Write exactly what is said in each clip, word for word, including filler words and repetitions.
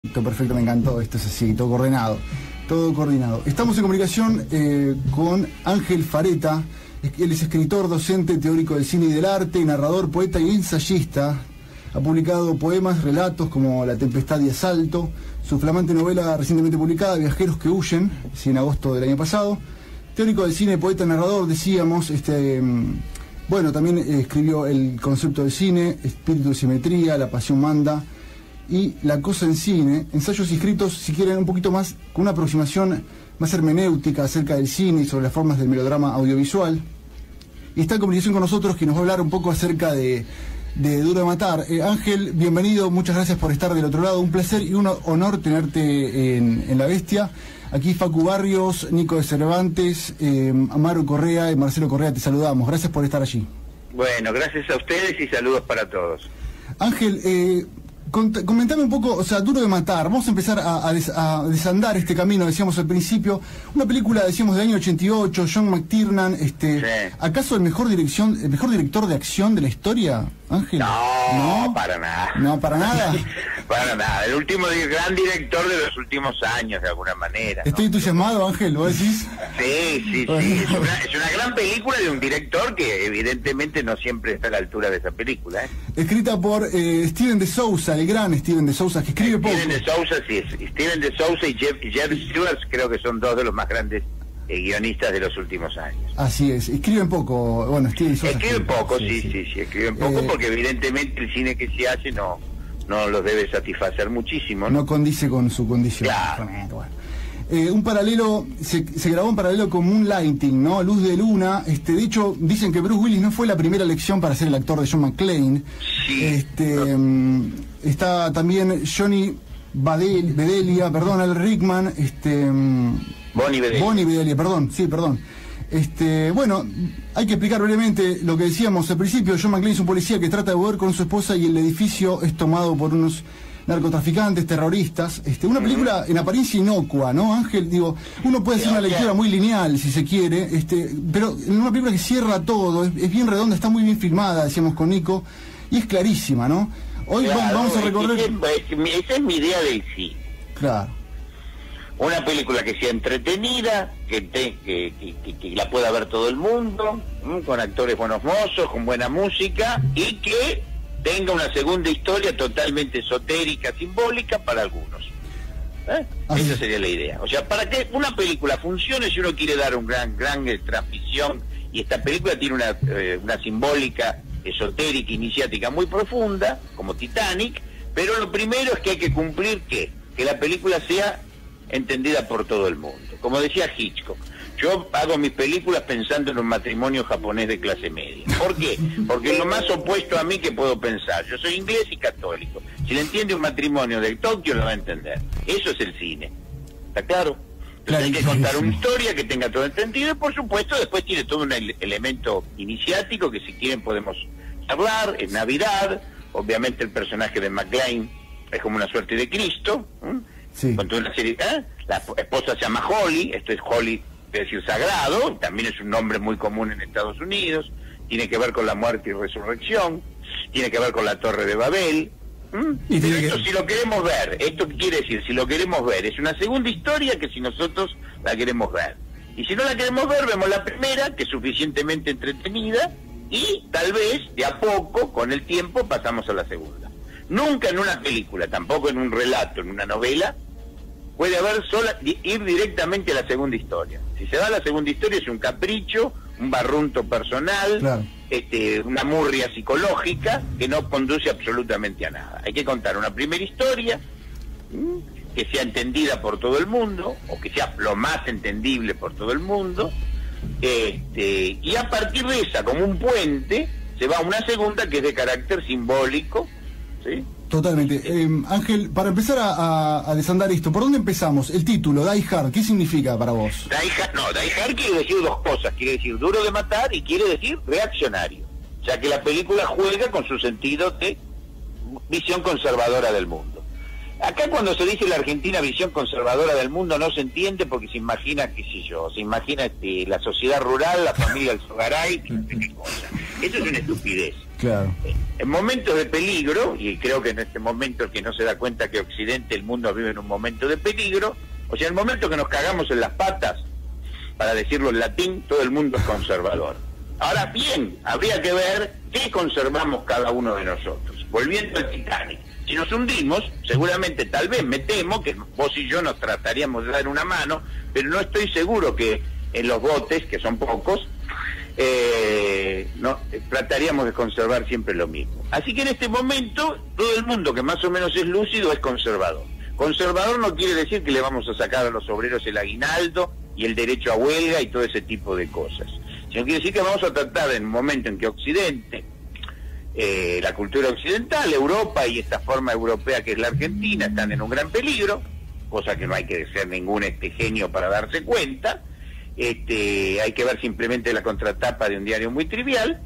Perfecto, me encantó, esto es así, todo coordinado, todo coordinado. Estamos en comunicación eh, con Ángel Fareta. Él es escritor, docente, teórico del cine y del arte, narrador, poeta y ensayista. Ha publicado poemas, relatos como La tempestad y asalto, su flamante novela recientemente publicada, Viajeros que huyen, sí, en agosto del año pasado. Teórico del cine, poeta, narrador, decíamos, este, bueno, también eh, escribió El concepto del cine, Espíritu de simetría, La pasión manda y La cosa en cine, ensayos escritos, si quieren, un poquito más, con una aproximación más hermenéutica acerca del cine y sobre las formas del melodrama audiovisual. Y está en comunicación con nosotros, que nos va a hablar un poco acerca de, de Duro de Matar. Eh, Ángel, bienvenido, muchas gracias por estar del otro lado, un placer y un honor tenerte en, en La Bestia. Aquí Facu Barrios, Nico de Cervantes, eh, Amaro Correa y Marcelo Correa, te saludamos, gracias por estar allí. Bueno, gracias a ustedes y saludos para todos. Ángel, eh, comentame un poco, o sea, Duro de Matar, vamos a empezar a, a, des, a desandar este camino, decíamos al principio, una película, decíamos, del año ochenta y ocho, John McTiernan, este, sí. ¿Acaso el mejor dirección, el mejor director de acción de la historia, Ángel? No, no, para nada. No, para nada. Para nada, el último gran director de los últimos años, de alguna manera, ¿no? Estoy entusiasmado, Ángel, ¿vos decís? Sí, sí, sí, es una, es una gran película de un director que evidentemente no siempre está a la altura de esa película, ¿eh? Escrita por eh, Steven de Souza, el gran Steven de Souza, que escribe poco. Steven de Souza, sí, Steven de Souza y Jeff, Jeff Stewart creo que son dos de los más grandes eh, guionistas de los últimos años. Así es, escriben poco, bueno, Steven de Souza. Escriben poco, sí, sí, sí, sí, escriben poco eh, porque evidentemente el cine que se hace no... no los debe satisfacer muchísimo, ¿no? No condice con su condición. Claro. Bueno. Eh, un paralelo, se, se grabó un paralelo con Moonlighting, ¿no? Luz de Luna. Este, de hecho, dicen que Bruce Willis no fue la primera elección para ser el actor de John McClane. Sí. Este, um, está también Johnny Badel, Bedelia, perdón, Al Rickman, este... Um, Bonnie Bedelia. Bonnie Bedelia, perdón, sí, perdón. Este, bueno, hay que explicar brevemente lo que decíamos al principio. John McClane es un policía que trata de volver con su esposa y el edificio es tomado por unos narcotraficantes, terroristas. Este, una película en apariencia inocua, ¿no, Ángel? Digo, uno puede hacer una lectura muy lineal, si se quiere, este, pero en una película que cierra todo, es, es bien redonda, está muy bien filmada, decíamos con Nico, y es clarísima, ¿no? Hoy claro, vamos a recorrer... Esa es mi idea del sí. Claro. Una película que sea entretenida, que, te, que, que, que la pueda ver todo el mundo, ¿m? Con actores buenos mozos, con buena música, y que tenga una segunda historia totalmente esotérica, simbólica para algunos. ¿Eh? Esa sería la idea. O sea, para que una película funcione, si uno quiere dar un gran, gran eh, transmisión, y esta película tiene una, eh, una simbólica, esotérica, iniciática muy profunda, como Titanic, pero lo primero es que hay que cumplir ¿qué? Que la película sea entendida por todo el mundo. Como decía Hitchcock, yo hago mis películas pensando en un matrimonio japonés de clase media. ¿Por qué? Porque es lo más opuesto a mí que puedo pensar. Yo soy inglés y católico. Si le entiende un matrimonio de Tokio, lo va a entender. Eso es el cine. ¿Está claro? Entonces hay que contar una historia que tenga todo entendido y, por supuesto, después tiene todo un ele elemento iniciático que, si quieren, podemos hablar. Es Navidad. Obviamente el personaje de McClane es como una suerte de Cristo, ¿eh? Sí. Con toda una serie, ¿eh? La esposa se llama Holly, esto es Holly, es decir, sagrado, también es un nombre muy común en Estados Unidos, tiene que ver con la muerte y resurrección, tiene que ver con la Torre de Babel. ¿Mm? Y Pero esto que... si lo queremos ver, esto quiere decir, si lo queremos ver, es una segunda historia que si nosotros la queremos ver. Y si no la queremos ver, vemos la primera, que es suficientemente entretenida, y tal vez, de a poco, con el tiempo, pasamos a la segunda. Nunca en una película, tampoco en un relato, en una novela, puede haber sola, ir directamente a la segunda historia. Si se va a la segunda historia es un capricho, un barrunto personal, claro. este, una murria psicológica que no conduce absolutamente a nada. Hay que contar una primera historia que sea entendida por todo el mundo, o que sea lo más entendible por todo el mundo, este, y a partir de esa, como un puente, se va a una segunda que es de carácter simbólico. ¿Sí? Totalmente. Eh, Ángel, para empezar a, a, a desandar esto, ¿por dónde empezamos? El título, Die Hard, ¿qué significa para vos? Die Hard, no, Die Hard quiere decir dos cosas, quiere decir duro de matar y quiere decir reaccionario. O sea que la película juega con su sentido de visión conservadora del mundo. Acá cuando se dice la Argentina visión conservadora del mundo no se entiende porque se imagina, qué sé yo, se imagina este, la sociedad rural, la familia del Sogaray, no sé qué cosa. Eso es una estupidez. Claro. En momentos de peligro, y creo que en este momento el que no se da cuenta que Occidente, el mundo vive en un momento de peligro, o sea, en el momento que nos cagamos en las patas, para decirlo en latín, todo el mundo es conservador. Ahora bien, habría que ver qué conservamos cada uno de nosotros. Volviendo al Titanic, si nos hundimos, seguramente, tal vez, me temo que vos y yo nos trataríamos de dar una mano, pero no estoy seguro que en los botes, que son pocos, eh, no, trataríamos de conservar siempre lo mismo. Así que en este momento, todo el mundo que más o menos es lúcido es conservador. Conservador no quiere decir que le vamos a sacar a los obreros el aguinaldo y el derecho a huelga y todo ese tipo de cosas, sino quiere decir que vamos a tratar en un momento en que Occidente, eh, la cultura occidental, Europa y esta forma europea que es la Argentina, están en un gran peligro, cosa que no hay que ser ningún este genio para darse cuenta. Este, hay que ver simplemente la contratapa de un diario muy trivial.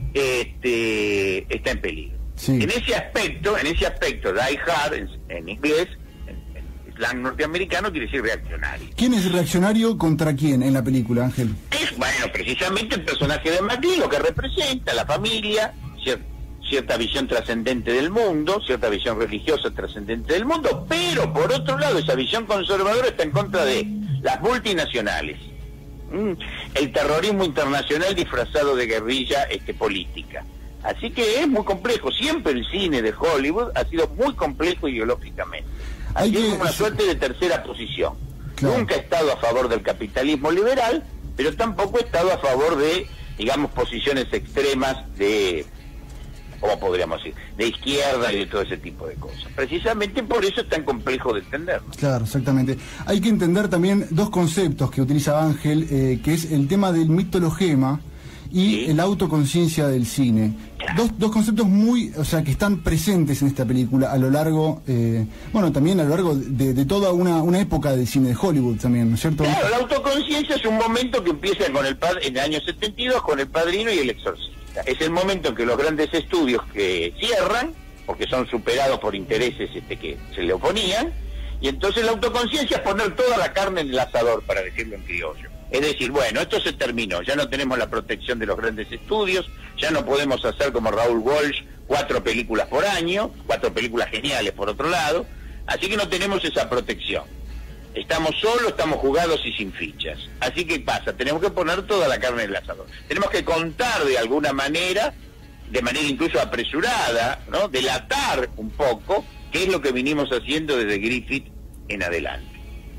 Este, está en peligro. Sí. En ese aspecto, en ese aspecto, die hard en, en inglés, en, en slang norteamericano, quiere decir reaccionario. ¿Quién es reaccionario contra quién en la película, Ángel? Es, bueno, precisamente el personaje de McLean, lo que representa la familia, cier, cierta visión trascendente del mundo, cierta visión religiosa trascendente del mundo, pero por otro lado esa visión conservadora está en contra de las multinacionales, mm, el terrorismo internacional disfrazado de guerrilla este, política. Así que es muy complejo. Siempre el cine de Hollywood ha sido muy complejo ideológicamente. Así que es una suerte de tercera posición. Claro. Nunca ha estado a favor del capitalismo liberal, pero tampoco ha estado a favor de, digamos, posiciones extremas de, ¿cómo podríamos decir?, de izquierda y de todo ese tipo de cosas. Precisamente por eso es tan complejo de entender, ¿no? Claro, exactamente. Hay que entender también dos conceptos que utiliza Ángel, eh, que es el tema del mitologema y ¿sí? la autoconciencia del cine. Claro. Dos, dos conceptos muy, o sea, que están presentes en esta película a lo largo, eh, bueno, también a lo largo de, de toda una, una época del cine de Hollywood también, ¿no es cierto? Claro, la autoconciencia es un momento que empieza con el padre, en el año setenta y dos con El Padrino y El Exorcista. Es el momento en que los grandes estudios que cierran, porque son superados por intereses este, que se le oponían, y entonces la autoconciencia es poner toda la carne en el asador, para decirlo en criollo. Es decir, bueno, esto se terminó, ya no tenemos la protección de los grandes estudios, ya no podemos hacer como Raúl Walsh cuatro películas por año, cuatro películas geniales por otro lado, así que no tenemos esa protección. Estamos solos, estamos jugados y sin fichas. Así que pasa, tenemos que poner toda la carne en el asador. Tenemos que contar de alguna manera, de manera incluso apresurada, ¿no?, delatar un poco qué es lo que vinimos haciendo desde Griffith en adelante.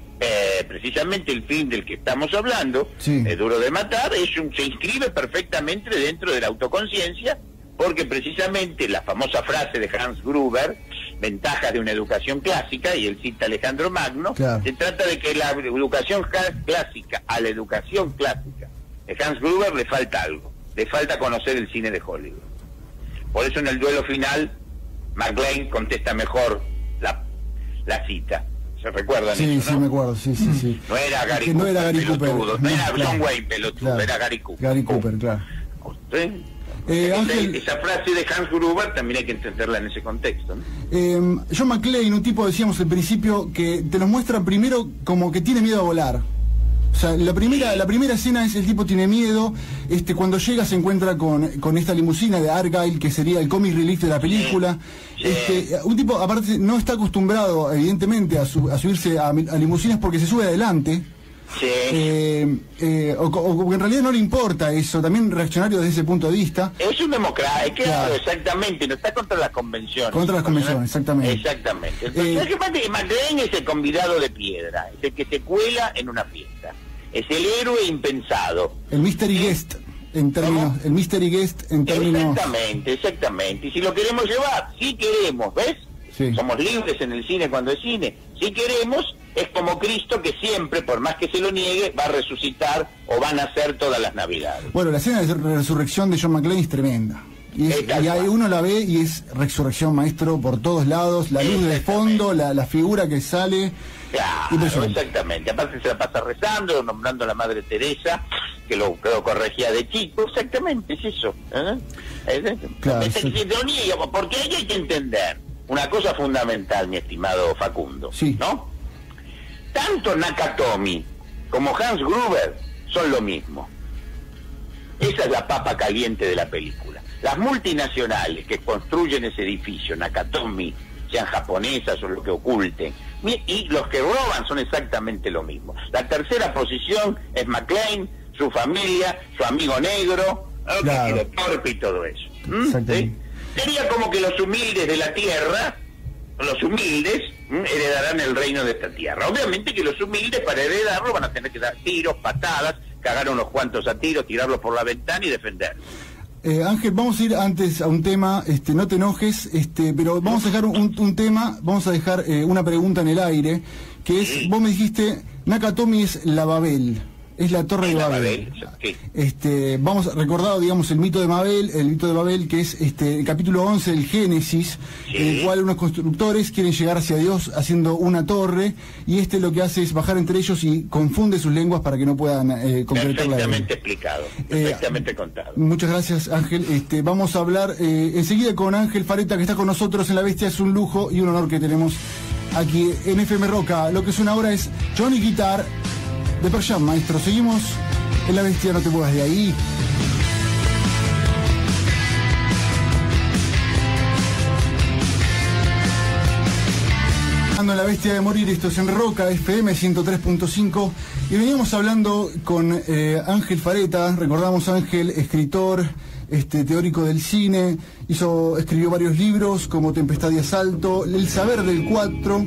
Eh, precisamente el film del que estamos hablando, sí. eh, Duro de Matar, es un, se inscribe perfectamente dentro de la autoconciencia, porque precisamente la famosa frase de Hans Gruber, ventajas de una educación clásica, y él cita a Alejandro Magno, claro. se trata de que la educación clásica, a la educación clásica de Hans Gruber le falta algo, le falta conocer el cine de Hollywood. Por eso en el duelo final, McLean contesta mejor la, la cita. ¿Se recuerdan sí, eso, sí, no? me acuerdo, sí, sí, sí. No era Gary que Cooper, no era Gary Cooper, no, no era John claro, Wayne pelotudo, claro, era Gary Cooper. Gary Cooper, claro. ¿Sí? Eh, esa, Ángel, esa frase de Hans Gruber también hay que entenderla en ese contexto, ¿no? Eh, John McClane, un tipo, decíamos al principio, que te nos muestra primero como que tiene miedo a volar. O sea, la primera, la primera escena es el tipo tiene miedo, este, cuando llega se encuentra con, con esta limusina de Argyle, que sería el comic relief de la película. Sí, sí. Este, un tipo, aparte, no está acostumbrado, evidentemente, a, su, a subirse a, a limusinas porque se sube adelante. Sí. Eh, eh, o, o en realidad no le importa eso, también reaccionario desde ese punto de vista. Es un democrático, claro, exactamente, no está contra las convenciones. Contra las convenciones, exactamente. Exactamente. Entonces, eh, McLean es el convidado de piedra, es el que se cuela en una fiesta. Es el héroe impensado. El mystery ¿sí? guest, en términos, ¿cómo? El mystery guest en términos... Exactamente, exactamente. Y si lo queremos llevar, si queremos, ¿ves? Sí. Somos libres en el cine cuando es cine. Si queremos, es como Cristo que siempre, por más que se lo niegue, va a resucitar o va a nacer todas las Navidades. Bueno, la escena de resurrección de John McClane es tremenda. Y, es, y ahí uno la ve y es resurrección, maestro, por todos lados, la luz de fondo, la, la figura que sale. Claro, exactamente. Aparte se la pasa rezando, nombrando a la Madre Teresa, que lo, que lo corregía de chico. Exactamente, es eso. ¿eh? Es eso. Claro, es sí. Porque ahí hay que entender una cosa fundamental, mi estimado Facundo, sí. ¿no? Tanto Nakatomi como Hans Gruber son lo mismo. Esa es la papa caliente de la película. Las multinacionales que construyen ese edificio, Nakatomi, sean japonesas o lo que oculten, y los que roban son exactamente lo mismo. La tercera posición es McClane, su familia, su amigo negro, claro, que torpe y todo eso. ¿Mm? ¿Sí? Sería como que los humildes de la tierra, los humildes, ¿m? heredarán el reino de esta tierra. Obviamente que los humildes para heredarlo van a tener que dar tiros, patadas, cagar unos cuantos a tiros, tirarlos por la ventana y defenderlos. Eh, Ángel, vamos a ir antes a un tema, este, no te enojes, este, pero vamos a dejar un, un tema, vamos a dejar eh, una pregunta en el aire, que es, sí. Vos me dijiste, Nakatomi es la Babel, es la torre de Babel. Babel. Sí. Este, vamos recordado, digamos, el mito de Babel, el mito de Babel, que es este el capítulo once del Génesis, sí. En el cual unos constructores quieren llegar hacia Dios haciendo una torre, y este lo que hace es bajar entre ellos y confunde sus lenguas para que no puedan eh, concretar la Perfectamente explicado, perfectamente eh, contado. Muchas gracias, Ángel. Este, vamos a hablar eh, enseguida con Ángel Fareta, que está con nosotros en La Bestia. Es un lujo y un honor que tenemos aquí en F M Roca. Lo que suena ahora es Johnny Guitar de Pearl Jam, maestro. Seguimos en La Bestia, no te muevas de ahí. En La Bestia de Morir, esto es en Roca, F M ciento tres punto cinco, y veníamos hablando con eh, Ángel Fareta. Recordamos, Ángel, escritor, este, teórico del cine, hizo, escribió varios libros como Tempestad y Asalto, El Saber del Cuatro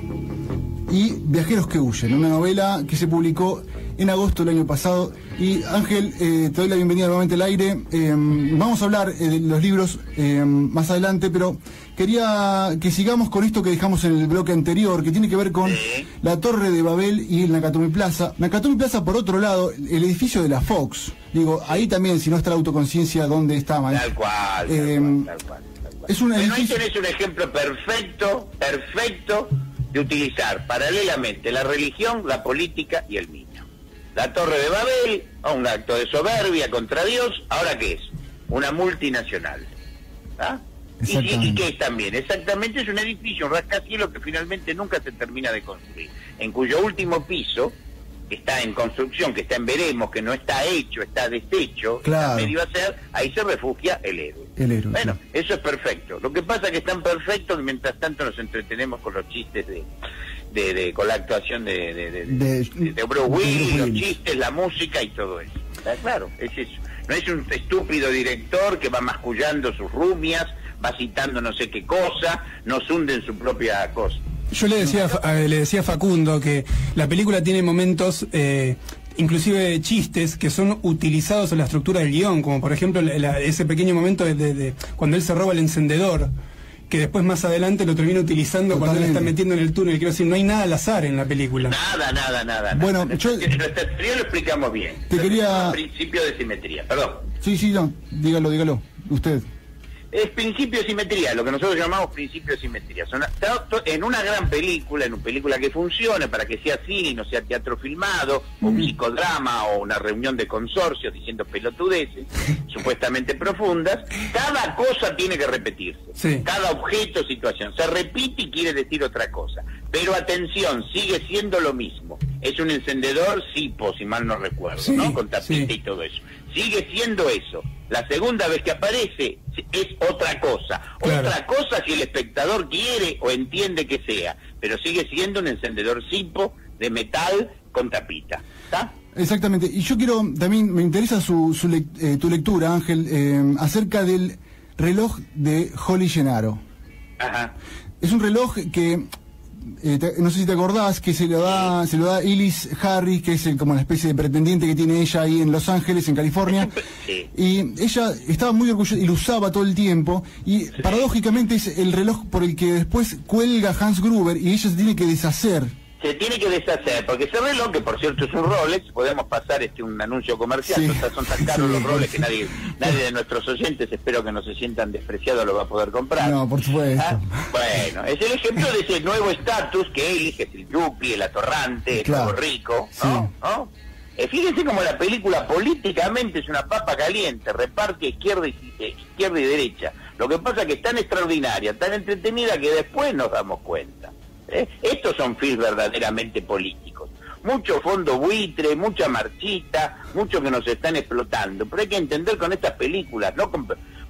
y Viajeros que Huyen, una novela que se publicó en agosto del año pasado. Y Ángel, eh, te doy la bienvenida nuevamente al aire. Eh, vamos a hablar eh, de los libros eh, más adelante, pero quería que sigamos con esto que dejamos en el bloque anterior, que tiene que ver con sí. la Torre de Babel y el Nakatomi Plaza. Nakatomi Plaza, por otro lado, el edificio de la Fox. Digo, sí. ahí también, si no está la autoconciencia, ¿dónde está? Man? Tal cual, eh, tal cual, tal cual, tal cual. Es un edificio... Pero ahí tenés un ejemplo perfecto, perfecto, de utilizar paralelamente la religión, la política y el mito. La Torre de Babel, un acto de soberbia contra Dios, ¿ahora qué es? Una multinacional. ¿Ah? ¿Y, y, ¿Y qué es también? Exactamente, es un edificio, un rascacielos que finalmente nunca se termina de construir, en cuyo último piso, que está en construcción, que está en veremos, que no está hecho, está deshecho, claro. medio a ser, ahí se refugia el héroe. El héroe bueno, sí. Eso es perfecto. Lo que pasa es que es tan perfecto que mientras tanto nos entretenemos con los chistes de... De, de, con la actuación de, de, de, de, de, de Bruce Willis, los chistes, la música y todo eso. ¿Está claro? Es eso. No es un estúpido director que va mascullando sus rumias, va citando no sé qué cosa, nos hunde en su propia cosa. Yo le decía, eh, le decía a Facundo que la película tiene momentos... Eh, inclusive chistes que son utilizados en la estructura del guión, como por ejemplo la, la, ese pequeño momento de, de, de cuando él se roba el encendedor, que después más adelante lo termina utilizando. Totalmente. Cuando él está metiendo en el túnel. Quiero decir, no hay nada al azar en la película. Nada, nada, nada. Bueno, nada. yo... En nuestra teoría lo explicamos bien. Te quería... Principio de simetría, perdón. Sí, sí, no, dígalo, dígalo, usted. Es principio de simetría, lo que nosotros llamamos principio de simetría. Son, en una gran película, en una película que funcione para que sea cine y no sea teatro filmado, mm. o un psicodrama, o una reunión de consorcios diciendo pelotudeces, supuestamente profundas, cada cosa tiene que repetirse. Sí. Cada objeto, situación, se repite y quiere decir otra cosa. Pero atención, sigue siendo lo mismo. Es un encendedor Sipo, si mal no recuerdo, sí, ¿no? Con tapita sí. y todo eso. Sigue siendo eso. La segunda vez que aparece es otra cosa. Claro. Otra cosa si el espectador quiere o entiende que sea. Pero sigue siendo un encendedor Sipo de metal con tapita. ¿Está? Exactamente. Y yo quiero, también me interesa su, su le, eh, tu lectura, Ángel, eh, acerca del reloj de Holly Gennaro. Ajá. Es un reloj que... Eh, te, no sé si te acordás que se lo da se lo da Ellis Harris, que es el, como una especie de pretendiente que tiene ella ahí en Los Ángeles, en California, sí. y ella estaba muy orgullosa y lo usaba todo el tiempo, y sí. paradójicamente es el reloj por el que después cuelga Hans Gruber y ella se tiene que deshacer. Se tiene que deshacer, porque ese reloj, que por cierto es un Rolex, podemos pasar este un anuncio comercial, sí. son, son tan caros sí, los Rolex sí. que nadie nadie de nuestros oyentes, espero que no se sientan despreciados, lo va a poder comprar. No, por supuesto. ¿Ah? Bueno, es el ejemplo de ese nuevo estatus que él, que es el yuppie, el atorrante, el claro. nuevo rico, ¿no? Sí. ¿no? Eh, fíjense como la película políticamente es una papa caliente, reparte izquierda y, eh, izquierda y derecha. Lo que pasa es que es tan extraordinaria, tan entretenida, que después nos damos cuenta. ¿Eh? Estos son films verdaderamente políticos. Mucho fondo buitre, mucha marchita, mucho que nos están explotando. Pero hay que entender con estas películas, ¿no? Con,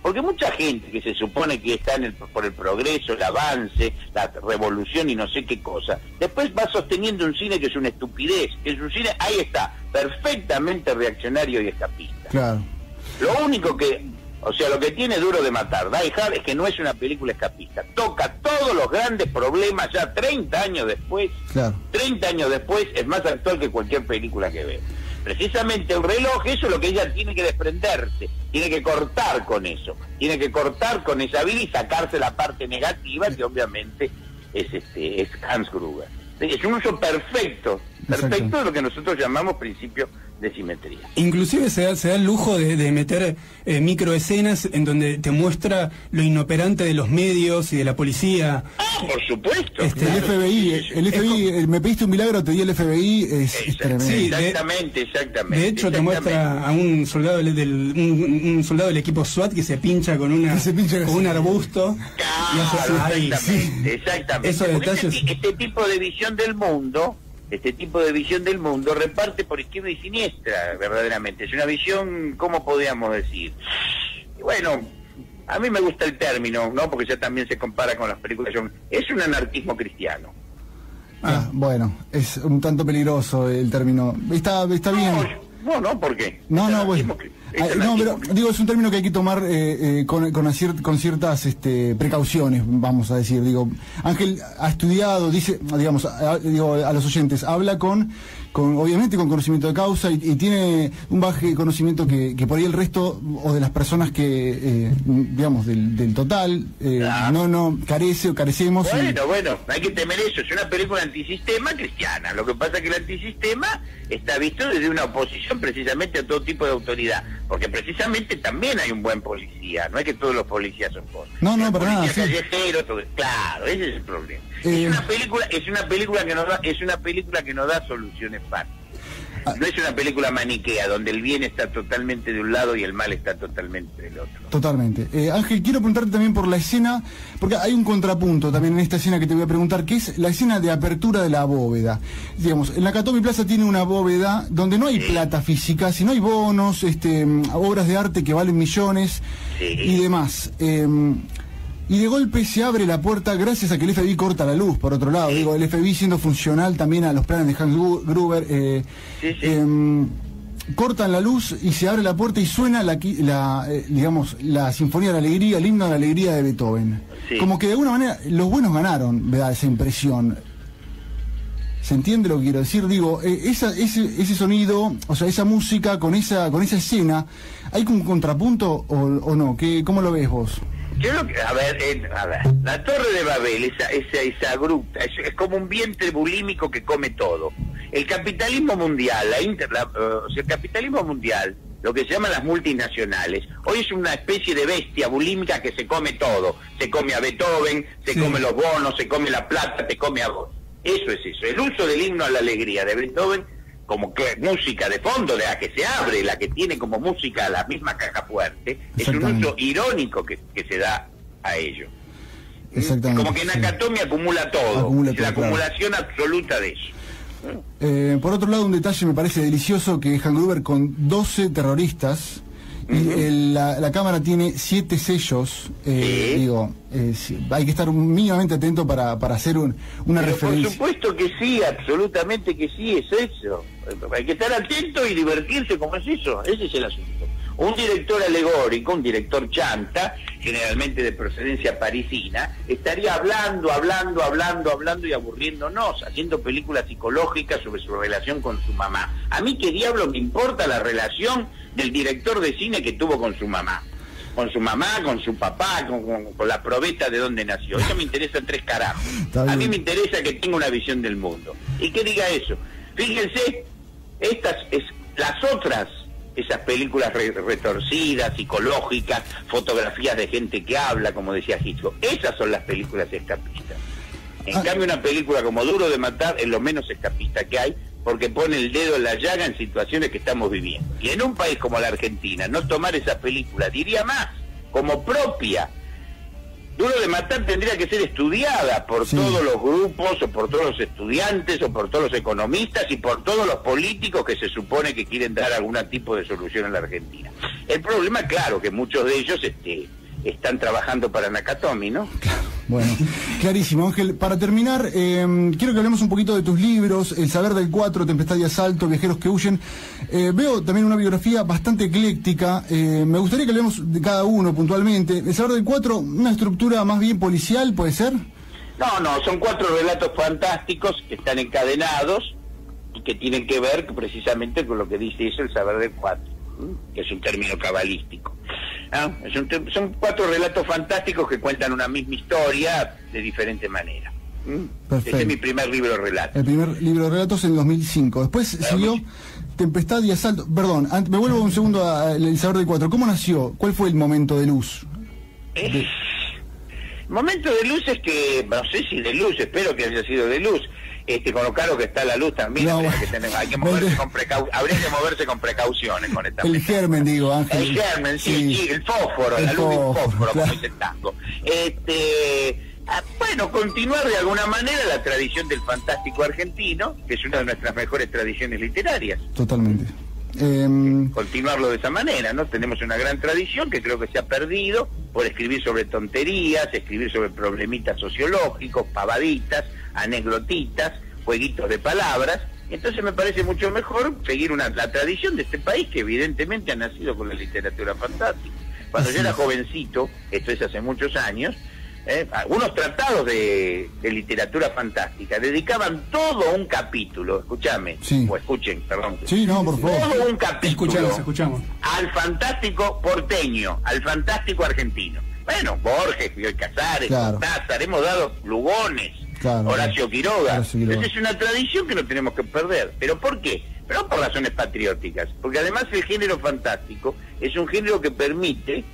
Porque mucha gente que se supone que está en el, por el progreso, el avance, la revolución y no sé qué cosa, después va sosteniendo un cine que es una estupidez, que es un cine, ahí está, perfectamente reaccionario y escapista. Claro. Lo único que, o sea, lo que tiene Duro de Matar, Die Hard, es que no es una película escapista. Toca todos los grandes problemas ya treinta años después. Claro. treinta años después es más actual que cualquier película que ve. Precisamente el reloj, eso es lo que ella tiene que desprenderse, tiene que cortar con eso, tiene que cortar con esa vida y sacarse la parte negativa, que obviamente es este es Hans Gruber. Es un uso perfecto, perfecto Exacto. de lo que nosotros llamamos principio de simetría. Inclusive se da, se da el lujo de, de meter eh, microescenas en donde te muestra lo inoperante de los medios y de la policía. Ah, por supuesto. Este, El F B I, el F B I, el me pediste un milagro, te di el F B I, es, es tremendo. Sí, de- Exactamente, exactamente. De hecho, te muestra a un soldado del, del- un, un soldado del equipo SWAT que se pincha con una Que se pincha con con- un arbusto. y hace así. Claro, Ay, exactamente, sí. exactamente. Esos Porque detalles. Este, este tipo de visión del mundo, este tipo de visión del mundo reparte por izquierda y siniestra, verdaderamente. Es una visión, ¿cómo podríamos decir? Y bueno, a mí me gusta el término, ¿no? Porque ya también se compara con las películas. Es un anarquismo cristiano. Ah, bueno, es un tanto peligroso el término. Está, está bien. No, no, ¿por qué? No, Es no, anarquismo bueno. cri- es Ah, no, anarquismo pero cristiano. digo, es un término que hay que tomar eh, eh, con, con, acier- con ciertas este, precauciones, vamos a decir. Digo, Ángel ha estudiado, dice, digamos, a, digo, a los oyentes, habla con, con obviamente con conocimiento de causa y, y tiene un bajo conocimiento que, que por ahí el resto o de las personas que, eh, digamos, del, del total, eh, Claro. no, no carece o carecemos. y- Bueno, bueno, hay que temer eso. Es una película antisistema cristiana. Lo que pasa es que el antisistema está visto desde una oposición precisamente a todo tipo de autoridad. Porque precisamente también hay un buen policía. No es que todos los policías son buenos. No, no, Hay para nada, policías sí. callejeros, todo- claro, ese es el problema. Eh. Es una película, es una película que no da, es una película que no da soluciones fáciles. Ah. No es una película maniquea donde el bien está totalmente de un lado y el mal está totalmente del otro. Totalmente. Eh, Ángel, quiero preguntarte también por la escena, porque hay un contrapunto también en esta escena que te voy a preguntar, que es la escena de apertura de la bóveda. Digamos, en la Nakatomi Plaza tiene una bóveda donde no hay Sí. plata física, sino hay bonos, este, mm, obras de arte que valen millones Sí. y demás. Eh, y de golpe se abre la puerta gracias a que el F B I corta la luz, por otro lado. Sí. Digo, el F B I siendo funcional también a los planes de Hans Gru- Gruber. Eh, Sí, sí. em, cortan la luz y se abre la puerta y suena la, qui- la eh, digamos, la Sinfonía de la Alegría, el himno de la alegría de Beethoven. Sí. Como que de alguna manera los buenos ganaron, me da esa impresión. ¿Se entiende lo que quiero decir? Digo, eh, esa, ese, ese sonido, o sea, esa música con esa, con esa escena, ¿hay un contrapunto o, o no? ¿Qué, ¿Cómo lo ves vos? Yo lo que, a ver, eh, a ver, la Torre de Babel, esa, esa, esa gruta, es, es como un vientre bulímico que come todo. El capitalismo mundial, la inter, la, uh, o sea, el capitalismo mundial, lo que se llaman las multinacionales, hoy es una especie de bestia bulímica que se come todo. Se come a Beethoven, se Sí. come los bonos, se come la plata, te come a vos. Eso es eso. El uso del himno a la alegría de Beethoven como que música de fondo, de la que se abre, la que tiene como música la misma caja fuerte, es un Exactamente. uso irónico que, que se da a ello. Exactamente, Como que en sí. Nakatomi acumula todo, Acumula es todo, la claro. acumulación absoluta de eso. Eh, por otro lado, un detalle me parece delicioso que Hans Gruber con doce terroristas y Ujú. el- la, la cámara tiene siete sellos. eh, Sí. Digo, eh, sí, hay que estar mínimamente atento para, para hacer un- una Pero por referencia. supuesto que sí, absolutamente que sí, es eso. Hay que estar atento y divertirse como es eso, ese es el asunto. Un director alegórico, un director chanta, generalmente de procedencia parisina, estaría hablando, hablando, hablando, hablando y aburriéndonos, haciendo películas psicológicas sobre su relación con su mamá. A mí qué diablo me importa la relación del director de cine que tuvo con su mamá. Con su mamá, con su papá, con, con- con la probeta de dónde nació. Eso me interesa tres carajos. Está A bien. mí me interesa que tenga una visión del mundo. Y que diga eso. Fíjense, estas, es, las otras, esas películas re- retorcidas, psicológicas, fotografías de gente que habla, como decía Hitchcock, esas son las películas escapistas. En Ah. cambio, una película como Duro de Matar es lo menos escapista que hay, porque pone el dedo en la llaga en situaciones que estamos viviendo. Y en un país como la Argentina, no tomar esa película, diría más, como propia. Duro de Matar tendría que ser estudiada por Sí. todos los grupos, o por todos los estudiantes, o por todos los economistas, y por todos los políticos que se supone que quieren dar algún tipo de solución en la Argentina. El problema, claro, que muchos de ellos este, están trabajando para Nakatomi, ¿no? Claro, bueno, clarísimo, Ángel. Para terminar, eh, quiero que hablemos un poquito de tus libros, El saber del cuatro, Tempestad y asalto, Viajeros que huyen. Eh, veo también una biografía bastante ecléctica. Eh, me gustaría que hablemos de cada uno puntualmente. El saber del cuatro, una estructura más bien policial, ¿puede ser? No, no, son cuatro relatos fantásticos que están encadenados y que tienen que ver precisamente con lo que dice eso, el saber del cuatro, que es un término cabalístico. ¿Ah? Es un, son cuatro relatos fantásticos que cuentan una misma historia de diferente manera. ¿Mm? Este es mi primer libro de relatos. El primer libro de relatos en dos mil cinco. Después claro, siguió Tempestad y asalto. Perdón, me vuelvo un segundo al saber del cuatro. ¿Cómo nació? ¿Cuál fue el momento de luz? Eh, de... El momento de luz es que, no sé si de luz, espero que haya sido de luz. Este, con lo caro que está la luz también, no, habría, que tener, hay que moverse con precau habría que moverse con precauciones con esta el germen, digo, Ángel. El germen, sí, sí, sí, el fósforo, el la luz del fósforo, claro, como dice el tango. Este, ah, bueno, continuar de alguna manera la tradición del fantástico argentino, que es una de nuestras mejores tradiciones literarias. Totalmente. Eh... Continuarlo de esa manera, ¿no? Tenemos una gran tradición que creo que se ha perdido por escribir sobre tonterías, escribir sobre problemitas sociológicos, pavaditas, anecdotitas, jueguitos de palabras. Entonces me parece mucho mejor seguir una, la tradición de este país, que evidentemente ha nacido con la literatura fantástica. Cuando yo era jovencito, esto es hace muchos años, eh, algunos tratados de, de literatura fantástica dedicaban todo un capítulo, escúchame, sí, o escuchen, perdón, sí, no, por favor, todo un capítulo escuchamos, escuchamos. al fantástico porteño, al fantástico argentino. Bueno, Borges, Bioy Casares, claro, Cortázar, hemos dado Lugones, claro, Horacio Quiroga. Horacio Quiroga. Entonces es una tradición que no tenemos que perder. ¿Pero por qué? Pero no por razones patrióticas, porque además el género fantástico es un género que permite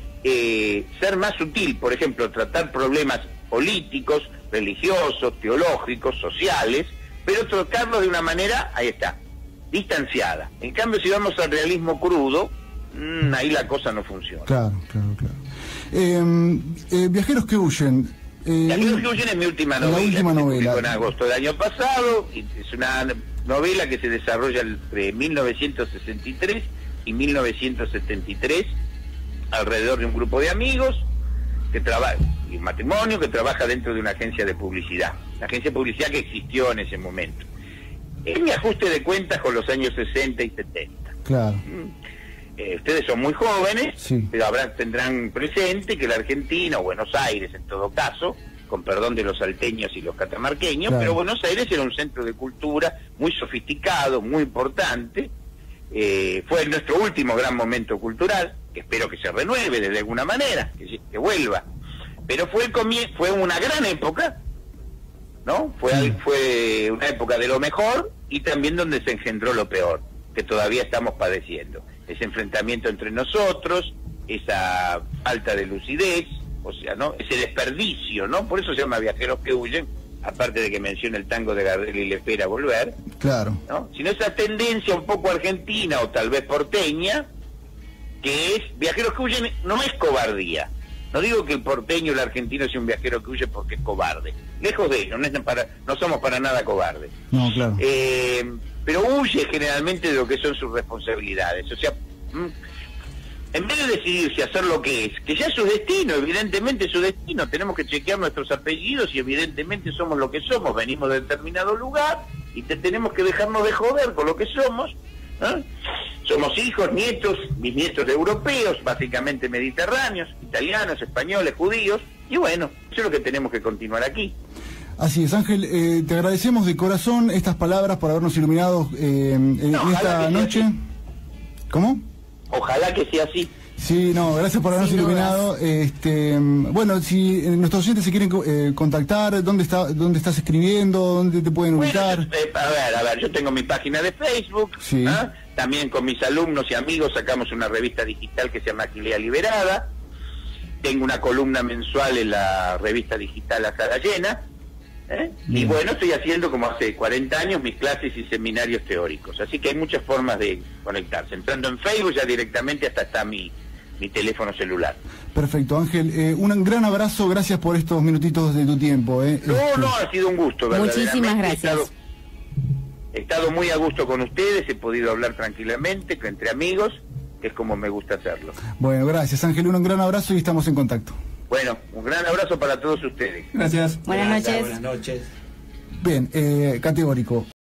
eh, ser más sutil, por ejemplo, tratar problemas políticos, religiosos, teológicos, sociales, pero tratarlos de una manera, ahí está, distanciada. En cambio, si vamos al realismo crudo, mmm, ahí la cosa no funciona. Claro, claro, claro. Eh, eh, Viajeros que huyen. Eh, Viajeros que huyen es mi última novela. La última novela. En agosto del año pasado. Es una novela que se desarrolla entre mil novecientos sesenta y tres y mil novecientos setenta y tres, alrededor de un grupo de amigos que trabaja, y un matrimonio que trabaja dentro de una agencia de publicidad. La agencia de publicidad que existió en ese momento. Es mi ajuste de cuentas con los años sesenta y setenta. Claro. Eh, ustedes son muy jóvenes, sí, pero habrán, tendrán presente que la Argentina, o Buenos Aires en todo caso, con perdón de los salteños y los catamarqueños, claro, pero Buenos Aires era un centro de cultura muy sofisticado, muy importante. Eh, fue nuestro último gran momento cultural, que espero que se renueve de alguna manera, que, que vuelva. Pero fue el comie fue una gran época, ¿no? Fue, sí, fue una época de lo mejor y también donde se engendró lo peor, que todavía estamos padeciendo. Ese enfrentamiento entre nosotros, esa falta de lucidez, o sea, ¿no? Ese desperdicio, ¿no? Por eso se llama Viajeros que huyen, aparte de que menciona el tango de Gardel y le espera volver. Claro. ¿No? Sino esa tendencia un poco argentina o tal vez porteña, que es, Viajeros que huyen no es cobardía. No digo que el porteño o el argentino sea un viajero que huye porque es cobarde. Lejos de ello, no, es para, no somos para nada cobardes. No, claro. Eh, pero huye generalmente de lo que son sus responsabilidades. O sea, en vez de decidirse a hacer lo que es, que ya es su destino, evidentemente es su destino, tenemos que chequear nuestros apellidos y evidentemente somos lo que somos, venimos de determinado lugar y te tenemos que dejarnos de joder con lo que somos, ¿eh? Somos hijos, nietos, bisnietos de europeos, básicamente mediterráneos, italianos, españoles, judíos, y bueno, eso es lo que tenemos que continuar aquí. Así es, Ángel, eh, te agradecemos de corazón estas palabras por habernos iluminado eh, en, no, en esta noche. ¿Cómo? Ojalá que sea así. Sí, no, gracias por habernos iluminado. Este, bueno, si nuestros oyentes se quieren eh, contactar, ¿dónde está, dónde estás escribiendo? ¿Dónde te pueden ubicar? Bueno, eh, a ver, a ver, yo tengo mi página de Facebook, sí, ¿eh? También con mis alumnos y amigos sacamos una revista digital que se llama Aquilea Liberada. Tengo una columna mensual en la revista digital La Sala Llena. ¿Eh? Y bueno, estoy haciendo como hace cuarenta años mis clases y seminarios teóricos, así que hay muchas formas de conectarse. Entrando en Facebook ya directamente hasta está mi, mi teléfono celular. Perfecto, Ángel, eh, un gran abrazo, gracias por estos minutitos de tu tiempo. Eh. No, este... no, ha sido un gusto. Muchísimas gracias. He estado, he estado muy a gusto con ustedes, he podido hablar tranquilamente entre amigos es como me gusta hacerlo. Bueno, gracias Ángel, un gran abrazo y estamos en contacto. Bueno, un gran abrazo para todos ustedes. Gracias. Buenas noches. Buenas noches. Bien, eh, categórico.